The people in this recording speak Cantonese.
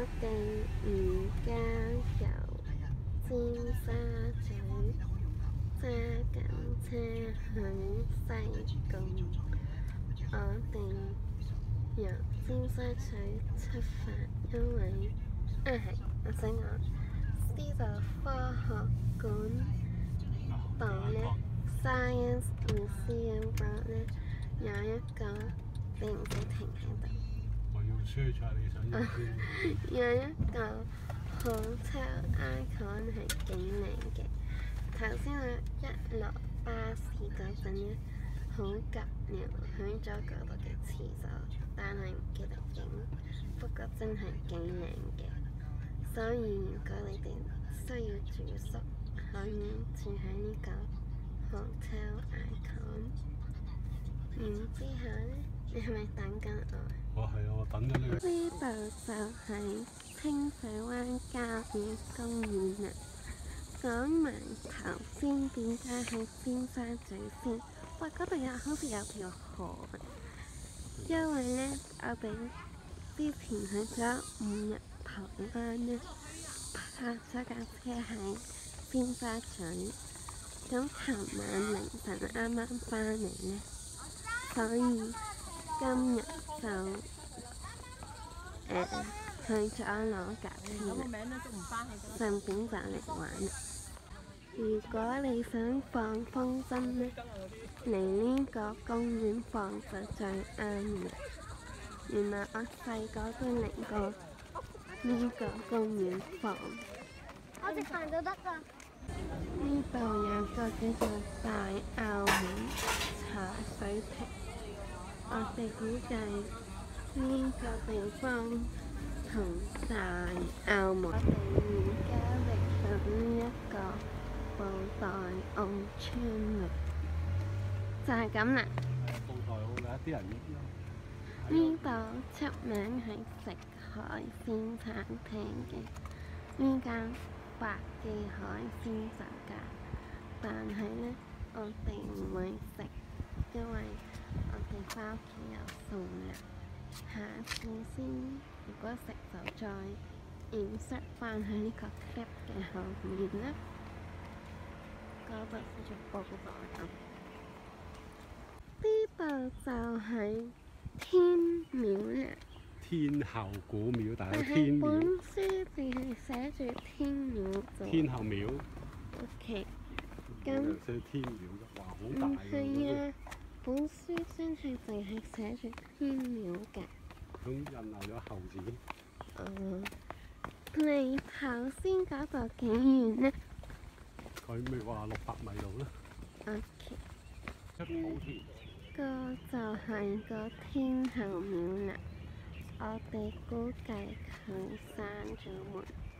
哋而家由尖沙咀揸緊車去西貢。我哋由尖沙咀出發，因為我想講呢度科學館度咧 Science Museum 嗰咧有一個，你唔使停喺度。 我要 search 下你想要先。 有一個 hotel icon 係幾靚嘅。頭先我一落巴士嗰陣咧，好急尿響咗嗰度嘅廁所，但係唔記得影。不過真係幾靚嘅，所以如果你哋需要住宿，可以住喺呢個 hotel icon。然之後咧，你係咪等緊我？ 係啊，我等緊呢個。 呢度就係清水灣郊野公園啦。講埋頭先點解喺尖沙咀先？哇！嗰度好似有條河，因為咧我哋之前去咗5日台灣咧，泊咗架車喺尖沙咀。咁尋晚凌晨啱啱返嚟咧，所以今日就去咗攞架車啦，順便就嚟玩啦。如果你想放風箏咧，嚟呢個公園放就最啱嘅。原來我細個都嚟過呢個公園放。 我食飯就得㗎。 呢度有個叫做大澳門茶水亭，我哋估計呢個地方同大澳門，我哋而家嚟到呢一個布袋澳村啦，就係咁啦。 布袋澳有啲人呢度出名係食海鮮餐廳嘅，呢間百記海鮮酒家，但係呢，我哋唔會食，因為我哋返屋企有餸啦。下次先，如果食就再 insert 翻喺呢個 clip 嘅後面啦。嗰度叫做布袋澳。呢度就係天廟啦。 天后古廟，但係但天係本廟。 書淨係寫住天廟啫。 天后廟。 OK。 咁寫天廟嘅，哇，好大唔㗎係啊，本書真係淨係寫住天廟嘅。 咁印漏咗後字。 離頭先嗰度幾遠呢？ 佢咪話600米度啦。 OK。 出土田。 個就係個天后廟啦。我哋估計佢閂咗門。